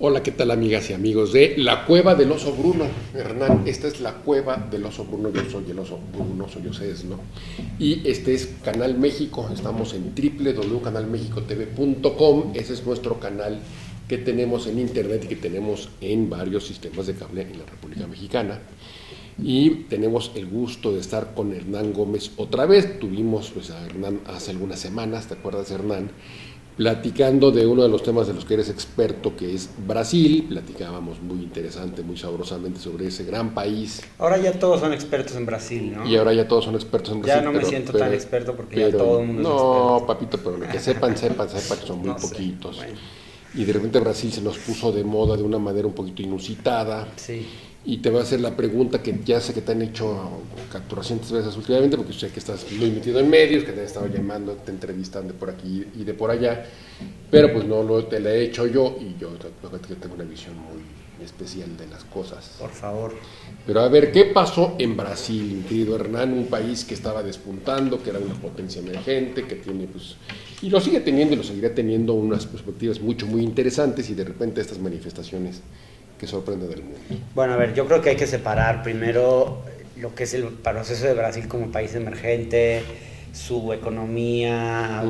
Hola, ¿qué tal amigas y amigos de La Cueva del Oso Bruno? Hernán, esta es La Cueva del Oso Bruno, yo soy el Oso Bruno, soy ustedes, ¿no? Y este es Canal México, estamos en www.canalmexicotv.com, ese es nuestro canal que tenemos en internet y que tenemos en varios sistemas de cable en la República Mexicana. Y tenemos el gusto de estar con Hernán Gómez otra vez. Tuvimos pues, a Hernán hace algunas semanas, ¿te acuerdas, Hernán? Platicando de uno de los temas de los que eres experto, que es Brasil. Platicábamos muy interesante, muy sabrosamente sobre ese gran país. Ahora ya todos son expertos en Brasil, ¿no? Y ahora ya todos son expertos en Brasil. Ya no me siento tan experto porque ya todo el mundo es experto. No, papito, pero lo que sepan, que son muy poquitos. Bueno. Y de repente Brasil se nos puso de moda de una manera un poquito inusitada. Sí. Y te voy a hacer la pregunta que ya sé que te han hecho 400 veces últimamente, porque sé que estás muy metido en medios, que te han estado llamando, te entrevistan de por aquí y de por allá, pero pues no te la he hecho yo, y yo tengo una visión muy especial de las cosas. Por favor. Pero a ver, ¿qué pasó en Brasil, mi querido Hernán? Un país que estaba despuntando, que era una potencia emergente, que tiene pues, y lo sigue teniendo y lo seguirá teniendo, unas perspectivas muy interesantes, y de repente estas manifestaciones que sorprende del mundo. Bueno, a ver, yo creo que hay que separar primero lo que es el proceso de Brasil como país emergente, su economía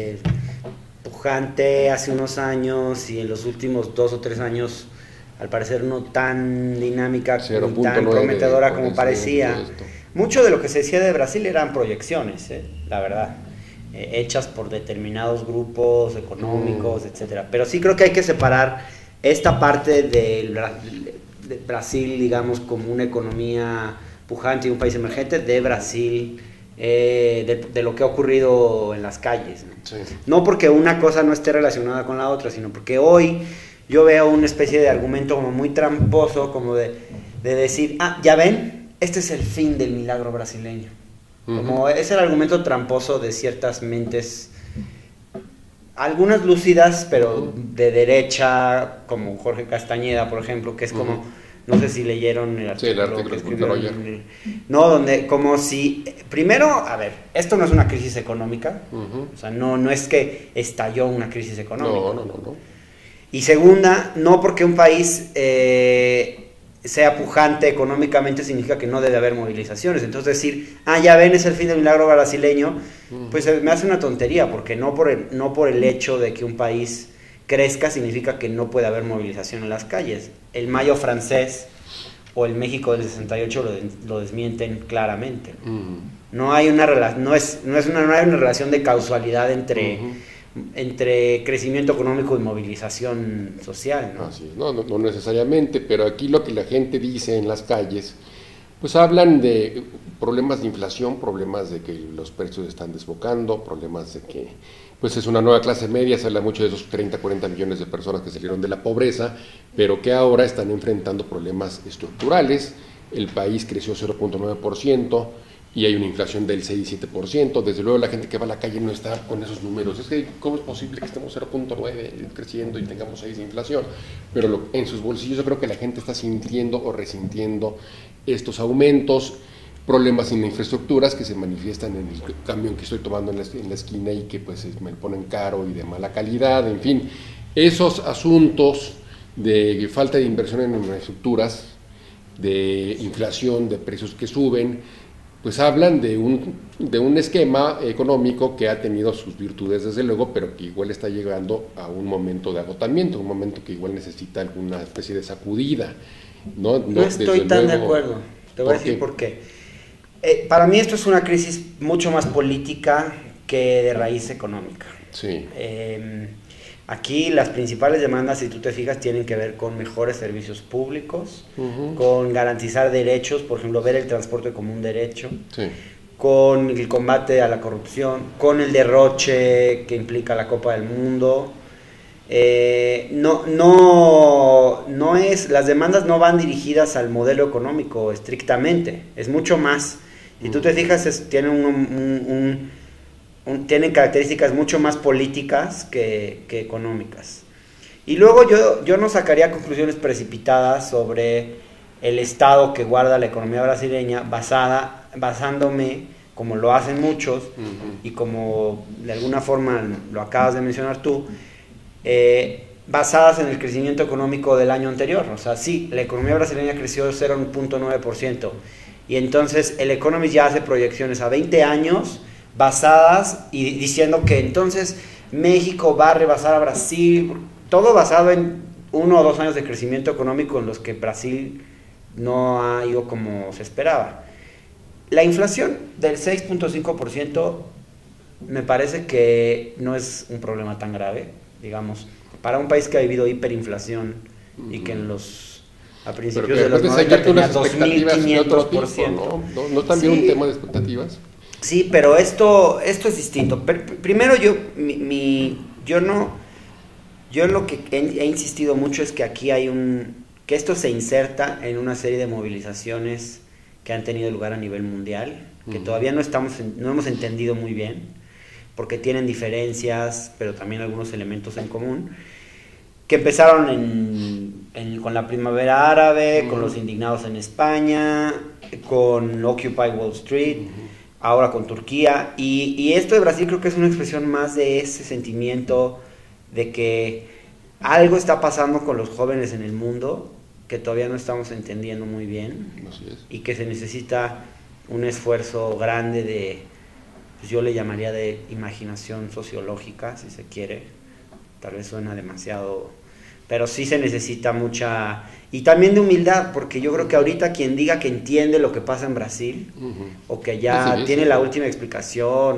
pujante hace unos años, y en los últimos 2 o 3 años al parecer no tan dinámica ni tan prometedora como parecía. Mucho de lo que se decía de Brasil eran proyecciones, la verdad, hechas por determinados grupos económicos, etcétera. Pero sí creo que hay que separar esta parte de Brasil, digamos, como una economía pujante y un país emergente, de Brasil, de lo que ha ocurrido en las calles, ¿no? Sí. No porque una cosa no esté relacionada con la otra, sino porque hoy yo veo una especie de argumento como muy tramposo, como de decir, ya ven, este es el fin del milagro brasileño. Como es el argumento tramposo de ciertas mentes, algunas lúcidas, pero de derecha, como Jorge Castañeda, por ejemplo, que es como, no sé si leyeron el artículo que escribió, no, donde como si, primero, a ver, esto no es una crisis económica, o sea, no es que estalló una crisis económica. No. Y segunda, no porque un país sea pujante económicamente significa que no debe haber movilizaciones. Entonces decir, ya ven, es el fin del milagro brasileño, pues me hace una tontería, porque no por el hecho de que un país crezca significa que no puede haber movilización en las calles. El Mayo francés o el México del 68 lo desmienten claramente. No hay una relación de causalidad entre crecimiento económico y movilización social, ¿no? Así es. No necesariamente, pero aquí lo que la gente dice en las calles, pues hablan de problemas de inflación, problemas de que los precios están desbocando, problemas de que pues es una nueva clase media. Se habla mucho de esos 30, 40 millones de personas que salieron de la pobreza, pero que ahora están enfrentando problemas estructurales. El país creció 0.9%, y hay una inflación del 6-7%. Desde luego la gente que va a la calle no está con esos números. Es que ¿cómo es posible que estemos 0.9 creciendo y tengamos 6 de inflación? Pero en sus bolsillos yo creo que la gente está sintiendo o resintiendo estos aumentos, problemas en infraestructuras que se manifiestan en el camión que estoy tomando en la esquina y que pues me ponen caro y de mala calidad, en fin. Esos asuntos de falta de inversión en infraestructuras, de inflación, de precios que suben, pues hablan de un esquema económico que ha tenido sus virtudes desde luego, pero que igual está llegando a un momento de agotamiento, un momento que igual necesita alguna especie de sacudida. No estoy tan de acuerdo, te voy a decir por qué. Para mí esto es una crisis mucho más política que de raíz económica. Sí. Aquí las principales demandas, si tú te fijas, tienen que ver con mejores servicios públicos, con garantizar derechos, por ejemplo, ver el transporte como un derecho, con el combate a la corrupción, con el derroche que implica la Copa del Mundo. Las demandas no van dirigidas al modelo económico estrictamente, es mucho más. Si tú te fijas, tienen características mucho más políticas que económicas. Y luego yo no sacaría conclusiones precipitadas sobre el estado que guarda la economía brasileña basándome, como lo hacen muchos, y como de alguna forma lo acabas de mencionar tú, basadas en el crecimiento económico del año anterior. O sea, sí, la economía brasileña creció 0.9%. Y entonces el Economist ya hace proyecciones a 20 años basadas y diciendo que entonces México va a rebasar a Brasil, todo basado en 1 o 2 años de crecimiento económico en los que Brasil no ha ido como se esperaba. La inflación del 6.5% me parece que no es un problema tan grave, digamos, para un país que ha vivido hiperinflación y que a principios de los 90 tenía 2.500%. ¿No es también un tema de expectativas? Sí, pero esto es distinto. Primero yo lo que he insistido mucho es que aquí que esto se inserta en una serie de movilizaciones que han tenido lugar a nivel mundial, que todavía no hemos entendido muy bien, porque tienen diferencias, pero también algunos elementos en común, que empezaron con la primavera árabe, con los indignados en España, con Occupy Wall Street, ahora con Turquía, y esto de Brasil creo que es una expresión más de ese sentimiento de que algo está pasando con los jóvenes en el mundo que todavía no estamos entendiendo muy bien. Así es. Y que se necesita un esfuerzo grande de, pues yo le llamaría de imaginación sociológica, si se quiere. Tal vez suena demasiado, pero sí se necesita mucha, y también de humildad, porque yo creo que ahorita quien diga que entiende lo que pasa en Brasil, o que ya tiene la última explicación,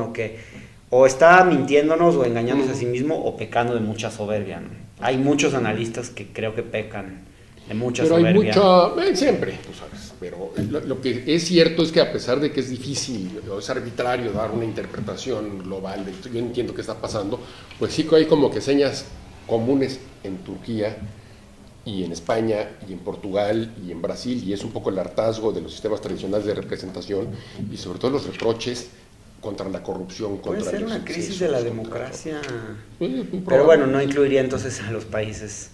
o está mintiéndonos o engañándose a sí mismo, o pecando de mucha soberbia, ¿no? Hay muchos analistas que creo que pecan de mucha soberbia. Pero hay siempre, tú sabes, pero lo que es cierto es que a pesar de que es difícil o es arbitrario dar una interpretación global de yo entiendo qué está pasando, pues sí que hay como que señas comunes en Turquía y en España y en Portugal y en Brasil, y es un poco el hartazgo de los sistemas tradicionales de representación y sobre todo los reproches contra la corrupción, contra puede ser una crisis de la democracia, pero bueno, no incluiría entonces a los países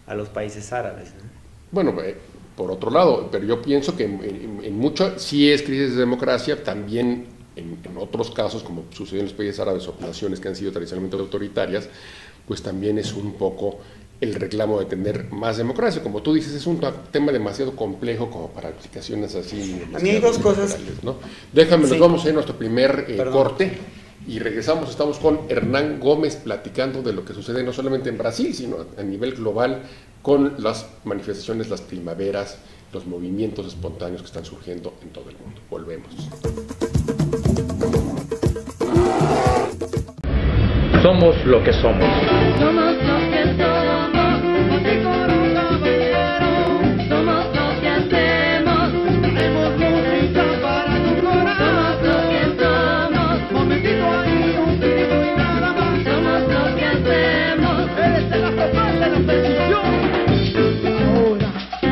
árabes, ¿no? Bueno, por otro lado, pero yo pienso que en mucho sí es crisis de democracia, también en otros casos, como sucedió en los países árabes o naciones que han sido tradicionalmente autoritarias, pues también es un poco el reclamo de tener más democracia. Como tú dices, es un tema demasiado complejo como para explicaciones así. A mí hay dos cosas, ¿no? Déjame, nos vamos a ir a nuestro primer corte y regresamos. Estamos con Hernán Gómez platicando de lo que sucede no solamente en Brasil, sino a nivel global con las manifestaciones, las primaveras, los movimientos espontáneos que están surgiendo en todo el mundo. Volvemos. Somos lo que somos. Somos lo que somos, así como un caballero. Somos lo que hacemos, hacemos música para tu corazón. Somos lo que somos, momentito ahí, un tiro y nada más. Somos lo que hacemos, eres de la propuesta de la percusión. Ahora.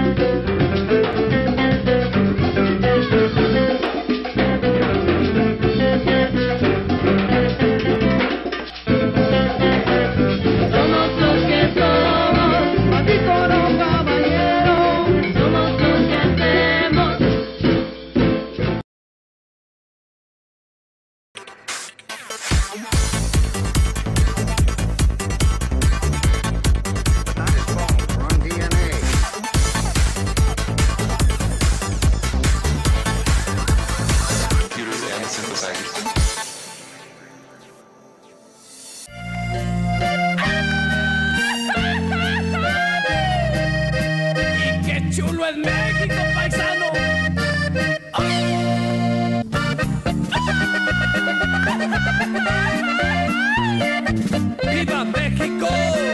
¡Viva México!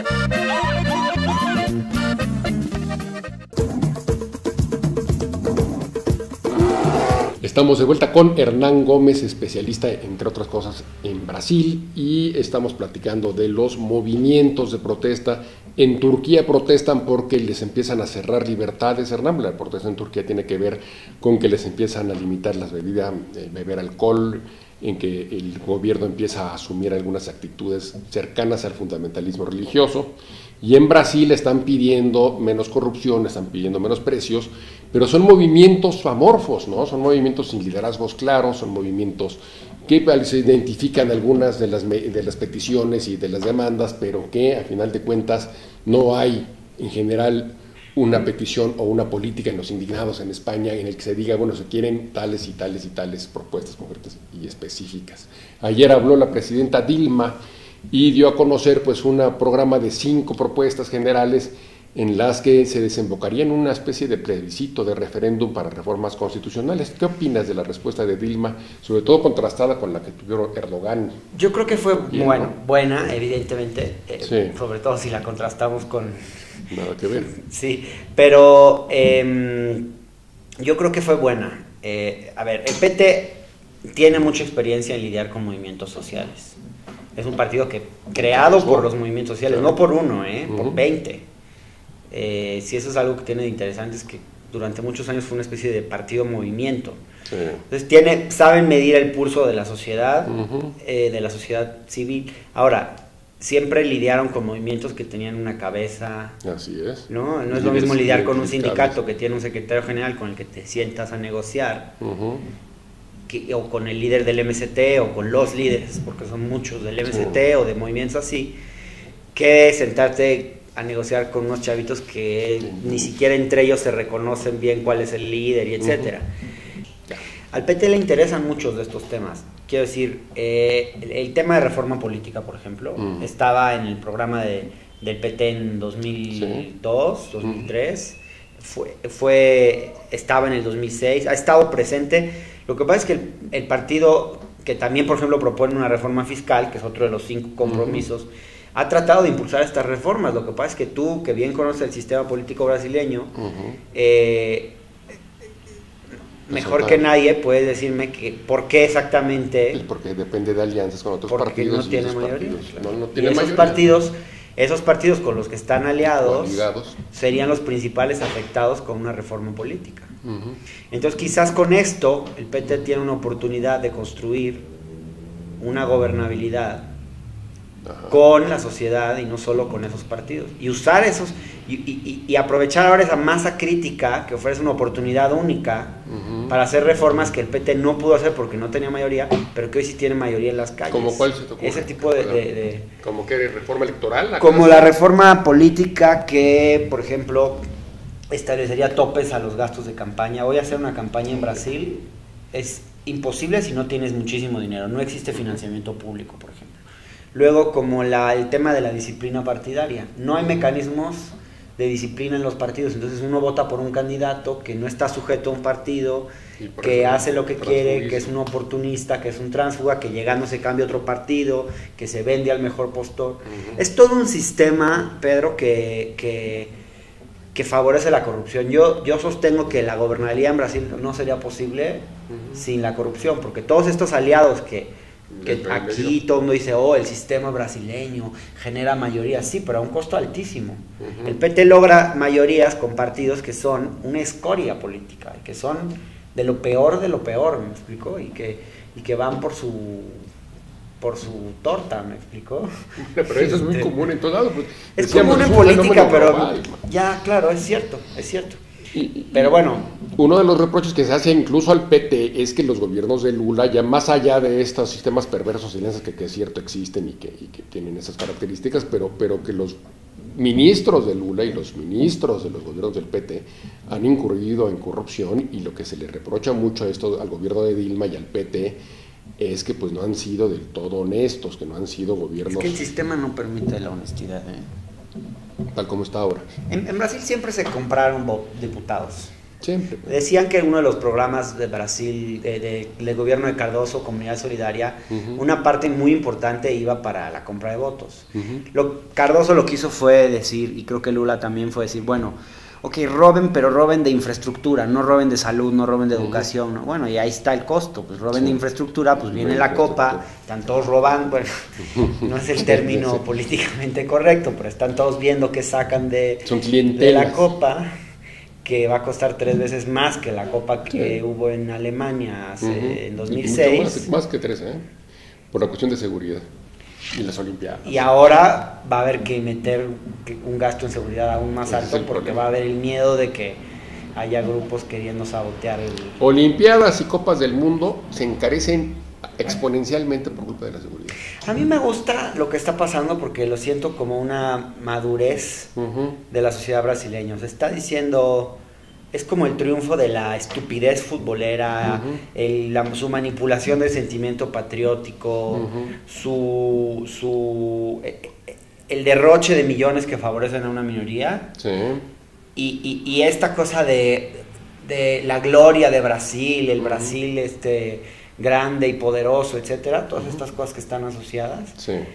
Estamos de vuelta con Hernán Gómez, especialista, entre otras cosas, en Brasil, y estamos platicando de los movimientos de protesta. En Turquía protestan porque les empiezan a cerrar libertades, Hernán. La protesta en Turquía tiene que ver con que les empiezan a limitar las bebidas, beber alcohol, en que el gobierno empieza a asumir algunas actitudes cercanas al fundamentalismo religioso. Y en Brasil están pidiendo menos corrupción, están pidiendo menos precios, pero son movimientos amorfos, ¿no? Son movimientos sin liderazgos claros, son movimientos que se identifican algunas de las peticiones y de las demandas, pero que a final de cuentas no hay en general una petición o una política en los indignados en España en el que se diga, bueno, se quieren tales y tales y tales propuestas concretas y específicas. Ayer habló la presidenta Dilma y dio a conocer pues un programa de 5 propuestas generales en las que se desembocaría en una especie de plebiscito, de referéndum para reformas constitucionales. ¿Qué opinas de la respuesta de Dilma, sobre todo contrastada con la que tuvo Erdogan? Yo creo que fue Bien, bueno, ¿no? buena, evidentemente, Sí. sobre todo si la contrastamos con... Nada que ver. Sí, pero yo creo que fue buena. A ver, el PT tiene mucha experiencia en lidiar con movimientos sociales. Es un partido que creado por los movimientos sociales, Claro. no por uno, por Ujú. 20. Si eso es algo que tiene de interesante, es que durante muchos años fue una especie de partido-movimiento. Sí. Entonces saben medir el pulso de la sociedad, Ujú. de la sociedad civil. Ahora, siempre lidiaron con movimientos que tenían una cabeza, Así es. ¿no? No es lo mismo lidiar con un Identificables. sindicato que tiene un secretario general con el que te sientas a negociar, Ujú. o con el líder del MST, o con los líderes, porque son muchos del MST o de movimientos así, que sentarte a negociar con unos chavitos que ni siquiera entre ellos se reconocen bien cuál es el líder y etcétera. Al PT le interesan muchos de estos temas. Quiero decir, el tema de reforma política, por ejemplo, estaba en el programa del PT en 2002, 2003, estaba en el 2006, ha estado presente. Lo que pasa es que el partido, que también, por ejemplo, propone una reforma fiscal, que es otro de los 5 compromisos, ha tratado de impulsar estas reformas. Lo que pasa es que tú, que bien conoces el sistema político brasileño, mejor que nadie puedes decirme que por qué exactamente. Pues porque depende de alianzas con otros Porque partidos. no tiene esos mayoría. partidos Claro. no Y tienen esos mayoría. esos partidos con los que están aliados Ligados. serían los principales afectados con una reforma política. Ujú. Entonces, quizás con esto el PT tiene una oportunidad de construir una gobernabilidad Ajá. con la sociedad y no solo con esos partidos. Y usar esos, y aprovechar ahora esa masa crítica que ofrece una oportunidad única para hacer reformas que el PT no pudo hacer porque no tenía mayoría, pero que hoy sí tiene mayoría en las calles. ¿Como cuál se te ocurre? Ese tipo de ¿Como que reforma electoral? como la reforma política que, por ejemplo, establecería topes a los gastos de campaña. Voy a hacer una campaña en Brasil, es imposible si no tienes muchísimo dinero, no existe financiamiento público, por ejemplo. Luego, como el tema de la disciplina partidaria, no hay mecanismos de disciplina en los partidos, entonces uno vota por un candidato que no está sujeto a un partido, Y por que eso hace lo que quiere, transfugismo. que es un oportunista, que es un tránsfuga, que llegando se cambia a otro partido, que se vende al mejor postor. Es todo un sistema, Pedro, que favorece la corrupción. Yo sostengo que la gobernabilidad en Brasil no sería posible sin la corrupción, porque todos estos aliados que aquí todo el mundo dice, oh, el sistema brasileño genera mayoría, sí, pero a un costo altísimo. El PT logra mayorías con partidos que son una escoria política, que son de lo peor, ¿me explico? Y que van por su torta, ¿me explico? Pero eso es muy común en todos lados. Pues, Es decíamos, común en es un política, fenómeno pero global. ya, claro, es cierto. Pero bueno, Uno de los reproches que se hace incluso al PT es que los gobiernos de Lula, ya más allá de estos sistemas perversos y alianzas que es cierto existen y que tienen esas características, pero que los ministros de Lula y los ministros de los gobiernos del PT han incurrido en corrupción, y lo que se le reprocha mucho a esto al gobierno de Dilma y al PT es que pues no han sido del todo honestos, que no han sido es gobiernos que el sistema no permite la honestidad. tal como está ahora. En Brasil siempre se compraron diputados. Siempre. Decían que uno de los programas de Brasil, del gobierno de Cardoso, Comunidad Solidaria, una parte muy importante iba para la compra de votos. Cardoso lo que hizo fue decir, y creo que Lula también fue decir, bueno, ok, roben, pero roben de infraestructura, no roben de salud, no roben de educación. ¿no? Bueno, y ahí está el costo, pues roben de infraestructura, pues viene la copa, están todos robando, bueno, no es el término políticamente correcto, pero están todos viendo que sacan Son de clientelas. la copa, que va a costar 3 veces más que la copa que hubo en Alemania en 2006. Y mucho más que 3, por la cuestión de seguridad y las Olimpiadas. Y ahora va a haber que meter un gasto en seguridad aún más Ese es alto, el porque problema. va a haber el miedo de que haya grupos queriendo sabotear el... Olimpiadas y Copas del Mundo se encarecen exponencialmente por culpa de la seguridad. A mí me gusta lo que está pasando porque lo siento como una madurez de la sociedad brasileña. Se está diciendo, es como el triunfo de la estupidez futbolera, su manipulación del sentimiento patriótico, el derroche de millones que favorecen a una minoría, y esta cosa de la gloria de Brasil, el Brasil grande y poderoso, etcétera, todas estas cosas que están asociadas.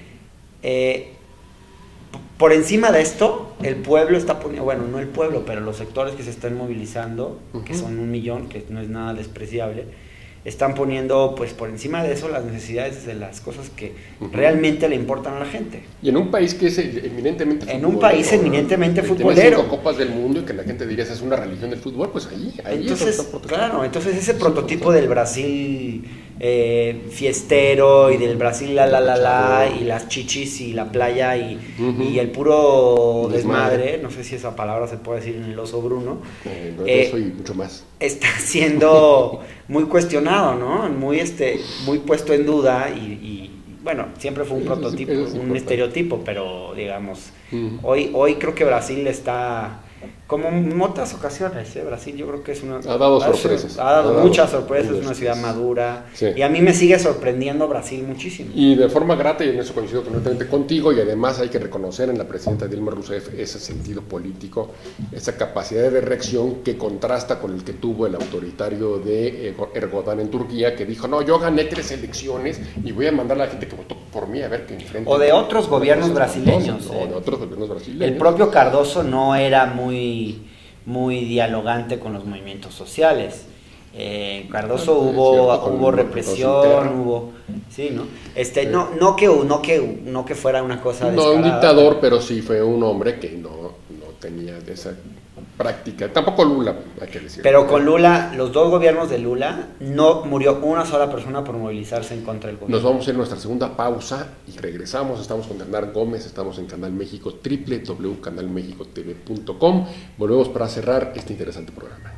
Por encima de esto, el pueblo está poniendo, bueno, no el pueblo, pero los sectores que se están movilizando, que son 1 millón, que no es nada despreciable, están poniendo pues por encima de eso las necesidades de las cosas que realmente le importan a la gente. Y en un país que es eminentemente futbolero. En un país eminentemente futbolero. Tiene 5 copas del mundo y que la gente diría esa es una religión del fútbol, pues ahí entonces, claro, entonces ese prototipo del Brasil fiestero y del Brasil y las chichis y la playa y el puro desmadre, no sé si esa palabra se puede decir en el oso Bruno, eso y mucho más. Está siendo muy cuestionado, ¿no? Muy puesto en duda y bueno, siempre fue un prototipo, un estereotipo, pero digamos, hoy creo que Brasil está, como en otras ocasiones, Brasil yo creo que ha dado sorpresas. Ha dado muchas sorpresas, es una ciudad madura, y a mí me sigue sorprendiendo Brasil muchísimo. Y de forma grata, y en eso coincido completamente contigo, y además hay que reconocer en la presidenta Dilma Rousseff ese sentido político, esa capacidad de reacción que contrasta con el que tuvo el autoritario de Erdogan en Turquía, que dijo, no, yo gané 3 elecciones y voy a mandar a la gente que votó por mí a ver qué enfrenta. O de otros gobiernos brasileños. O de otros gobiernos brasileños. El propio Cardoso no era muy dialogante con los movimientos sociales. Cardoso hubo represión, hubo, sí, ¿no? No que fuera una cosa descarada. No un dictador, pero sí fue un hombre que no tenía esa práctica. Tampoco Lula, hay que decirlo. Pero con Lula, los 2 gobiernos de Lula, no murió una sola persona por movilizarse en contra del gobierno. Nos vamos a ir a nuestra segunda pausa y regresamos. Estamos con Hernán Gómez, estamos en Canal México, www.canalmexicotv.com. Volvemos para cerrar este interesante programa.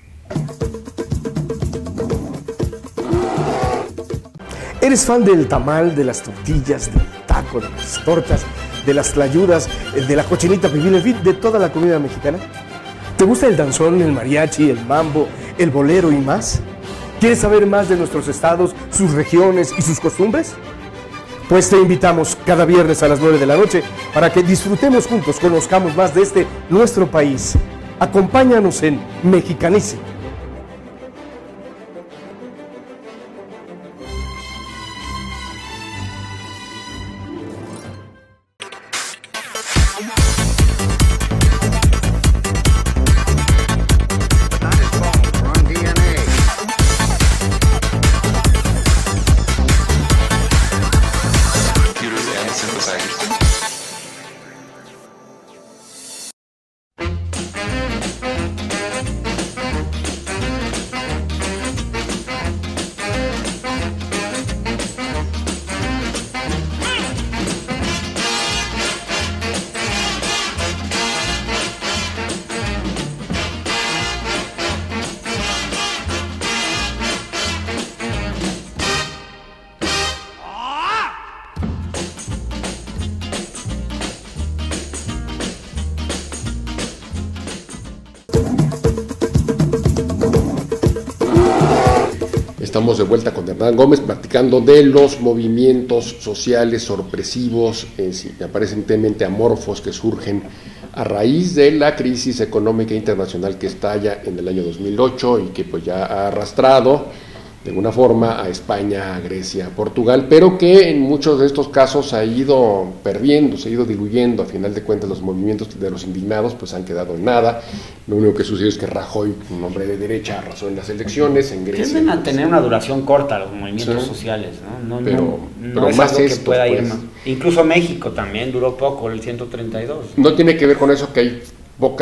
¿Eres fan del tamal, de las tortillas, del taco, de las tortas, de las tlayudas, de la cochinita pibil, en fin, de toda la comida mexicana? ¿Te gusta el danzón, el mariachi, el mambo, el bolero y más? ¿Quieres saber más de nuestros estados, sus regiones y sus costumbres? Pues te invitamos cada viernes a las 9 de la noche para que disfrutemos juntos, conozcamos más de nuestro país. Acompáñanos en Mexicanísimo. Estamos de vuelta con Hernán Gómez platicando de los movimientos sociales sorpresivos, aparentemente amorfos, que surgen a raíz de la crisis económica internacional que estalla en el año 2008 y que pues ya ha arrastrado de alguna forma a España, a Grecia, a Portugal, pero que en muchos de estos casos ha ido perdiendo, se ha ido diluyendo. A final de cuentas, los movimientos de los indignados pues han quedado en nada. Lo único que sucedió es que Rajoy, un hombre de derecha, arrasó en las elecciones. En Grecia tienden a tener una duración corta los movimientos sociales, ¿no? Pero es más algo esto, que pueda ir pues, más. Incluso México también duró poco, el 132. No tiene que ver con eso que hay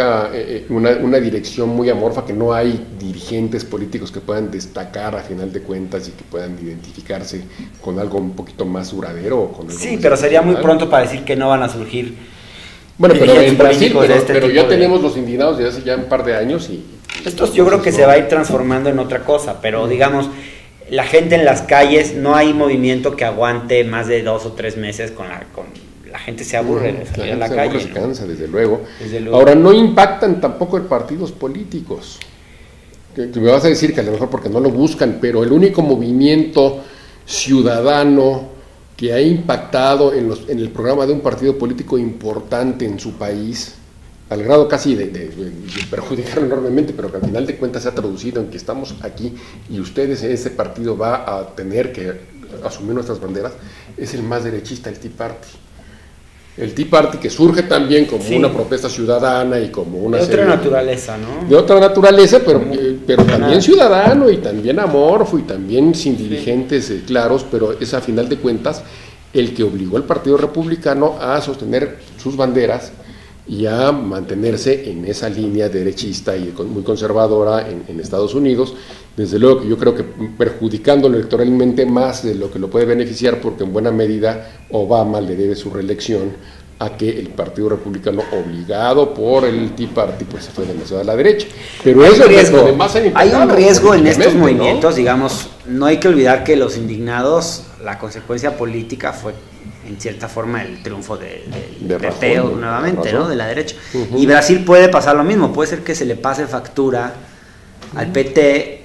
una dirección muy amorfa, que no hay dirigentes políticos que puedan destacar a final de cuentas y que puedan identificarse con algo un poquito más duradero o con algo sí, pero sería muy pronto para decir que no van a surgir. Bueno, pero en Brasil, pero ya tenemos los indignados desde hace ya un par de años y estos yo creo que se va a ir transformando en otra cosa, pero digamos, la gente en las calles, no hay movimiento que aguante más de 2 o 3 meses con la gente se aburre de salir a la calle. Se cansa, desde luego. Ahora, no impactan tampoco en partidos políticos. Que me vas a decir que a lo mejor porque no lo buscan, pero el único movimiento ciudadano que ha impactado en el programa de un partido político importante en su país, al grado casi de perjudicar enormemente, pero que al final de cuentas se ha traducido en que estamos aquí y ustedes en ese partido va a tener que asumir nuestras banderas, es el más derechista, el Tea Party. El Tea Party, que surge también como una protesta ciudadana y como una... De otra naturaleza, ¿no? De otra naturaleza, pero también ciudadano y también amorfo y también sin dirigentes claros, pero es a final de cuentas el que obligó al Partido Republicano a sostener sus banderas y a mantenerse en esa línea derechista y muy conservadora en Estados Unidos. Desde luego que yo creo que perjudicándolo electoralmente más de lo que lo puede beneficiar, porque en buena medida Obama le debe su reelección a que el Partido Republicano, obligado por el Tea Party, pues se fue demasiado a la derecha. Pero hay eso un riesgo, además hay un riesgo en estos movimientos, ¿no? Digamos, no hay que olvidar que los indignados, la consecuencia política fue en cierta forma el triunfo del PP nuevamente, ¿no? De la derecha. Y Brasil puede pasar lo mismo, puede ser que se le pase factura al PT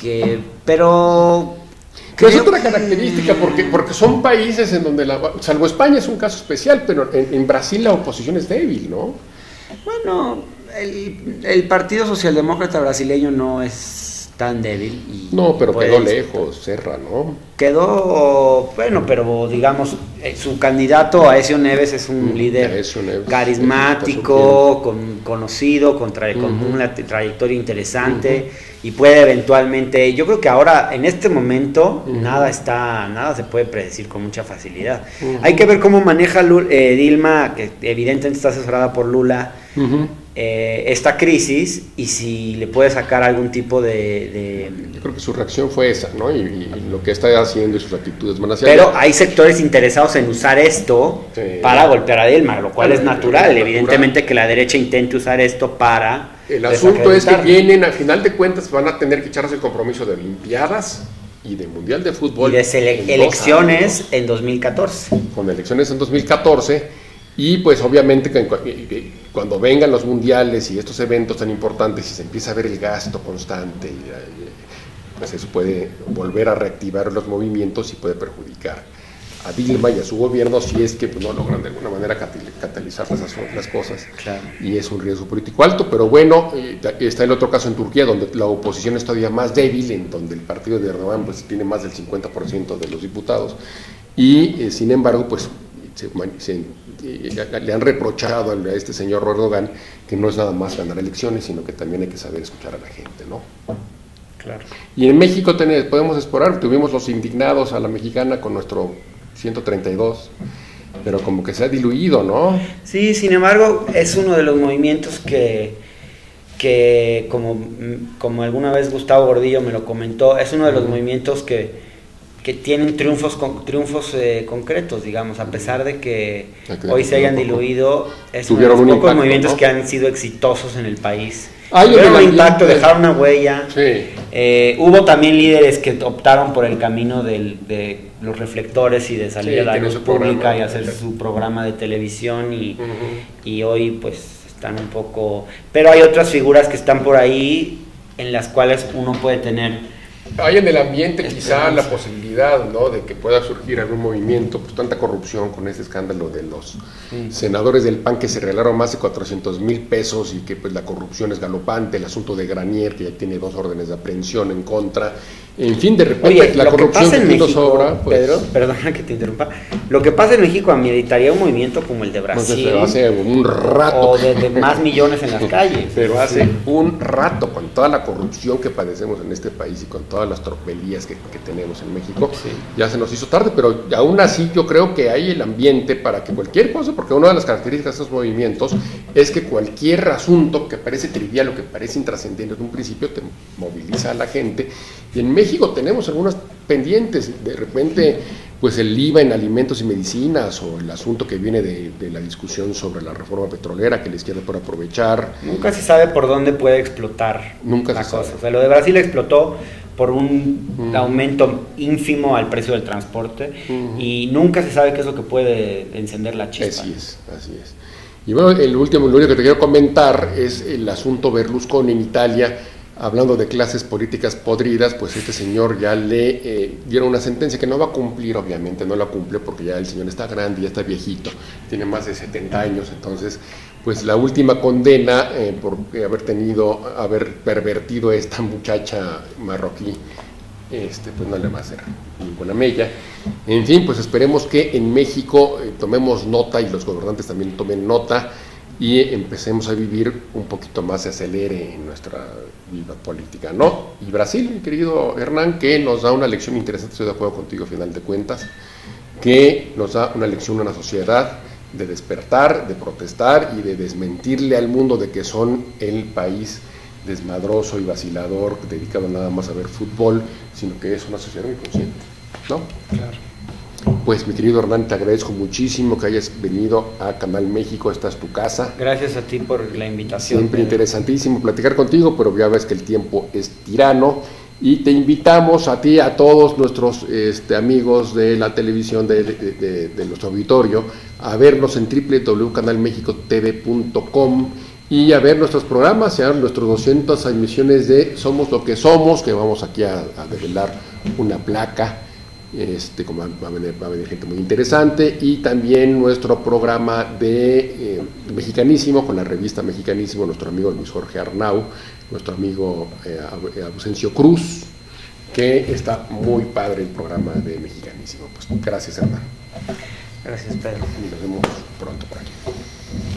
pero es otra característica, porque son países en donde, salvo España es un caso especial, pero en Brasil la oposición es débil, ¿no? Bueno, el Partido Socialdemócrata brasileño no es tan débil. No, pero quedó lejos, Serra, ¿no? Quedó, bueno, pero digamos, su candidato Aécio Neves es un líder carismático, conocido, con una trayectoria interesante y puede eventualmente, yo creo que ahora, en este momento, nada se puede predecir con mucha facilidad. Hay que ver cómo maneja Dilma, que evidentemente está asesorada por Lula, esta crisis y si le puede sacar algún tipo de... Yo creo que su reacción fue esa, ¿no? Y lo que está haciendo y sus actitudes van a ser... Pero hay sectores interesados en usar esto para golpear a Dilma, lo cual es natural. Evidentemente que la derecha intente usar esto para... El asunto es que vienen, al final de cuentas, van a tener que echarse el compromiso de Olimpiadas y de Mundial de Fútbol. Y de elecciones en 2014. Con elecciones en 2014. Y pues obviamente cuando vengan los mundiales y estos eventos tan importantes y se empieza a ver el gasto constante, pues eso puede volver a reactivar los movimientos y puede perjudicar a Dilma y a su gobierno si es que pues, no logran de alguna manera catalizar las cosas. Claro. Y es un riesgo político alto, pero bueno, está el otro caso en Turquía, donde la oposición es todavía más débil, en donde el partido de Erdogan pues, tiene más del 50% de los diputados, y sin embargo, pues le han reprochado a este señor Erdogan que no es nada más ganar elecciones, sino que también hay que saber escuchar a la gente, ¿no? Claro. Y en México podemos explorar, tuvimos los indignados a la mexicana con nuestro 132, pero como que se ha diluido, ¿no? Sí, sin embargo, es uno de los movimientos que como alguna vez Gustavo Gordillo me lo comentó, es uno de los movimientos que tienen triunfos concretos, digamos, a pesar de que hoy se hayan diluido, es uno de los pocos movimientos, ¿no?, que han sido exitosos en el país. Tuvieron un impacto, dejaron una huella. Sí. Hubo también líderes que optaron por el camino de los reflectores y de salir a la luz pública y hacer su programa de televisión y hoy pues están un poco... Pero hay otras figuras que están por ahí en las cuales uno puede tener... Hay en el ambiente quizá la posibilidad, ¿no?, de que pueda surgir algún movimiento, pues tanta corrupción con ese escándalo de los senadores del PAN que se regalaron más de 400,000 pesos y que pues la corrupción es galopante, el asunto de Granier que ya tiene 2 órdenes de aprehensión en contra, en fin, de repente la corrupción que México, sobra, pues, Pedro, perdona que te interrumpa, lo que pasa en México ameritaría un movimiento como el de Brasil, pero hace un rato, o de más millones en las calles, pero hace un rato, con toda la corrupción que padecemos en este país y con todas las tropelías que tenemos en México, ya se nos hizo tarde, pero aún así yo creo que hay el ambiente para que cualquier cosa, porque una de las características de estos movimientos es que cualquier asunto que parece trivial o que parece intrascendente en un principio te moviliza a la gente, y en México tenemos algunas pendientes, de repente pues el IVA en alimentos y medicinas, o el asunto que viene de la discusión sobre la reforma petrolera que la izquierda puede aprovechar. Nunca se sabe por dónde puede explotar la cosa. O sea, lo de Brasil explotó por un aumento ínfimo al precio del transporte, y nunca se sabe qué es lo que puede encender la chispa. Así es. Y bueno, lo único que te quiero comentar es el asunto Berlusconi en Italia. Hablando de clases políticas podridas, pues este señor ya le dieron una sentencia que no va a cumplir, obviamente no la cumple porque ya el señor está grande, ya está viejito, tiene más de 70 años, entonces pues la última condena por haber pervertido a esta muchacha marroquí, pues no le va a hacer ninguna mella. En fin, pues esperemos que en México tomemos nota y los gobernantes también tomen nota y empecemos a vivir un poquito más, se acelere en nuestra vida política, ¿no? Y Brasil, mi querido Hernán, que nos da una lección interesante, estoy de acuerdo contigo, a final de cuentas, que nos da una lección a una sociedad de despertar, de protestar y de desmentirle al mundo de que son el país desmadroso y vacilador, dedicado nada más a ver fútbol, sino que es una sociedad muy consciente, ¿no? Claro. Pues mi querido Hernán, te agradezco muchísimo que hayas venido a Canal México, esta es tu casa. Gracias a ti por la invitación. Siempre interesantísimo platicar contigo, pero ya ves que el tiempo es tirano y te invitamos a ti, a todos nuestros amigos de la televisión de nuestro auditorio, a vernos en www.canalmexicotv.com y a ver nuestros programas, sean nuestros 200 emisiones de Somos lo que somos, que vamos aquí a develar una placa. Como va a venir gente muy interesante, y también nuestro programa de Mexicanísimo, con la revista Mexicanísimo, nuestro amigo Luis Jorge Arnau, nuestro amigo Ausencio Cruz, que está muy padre el programa de Mexicanísimo. Pues gracias, Hernán. Gracias, Pedro. Y nos vemos pronto por aquí.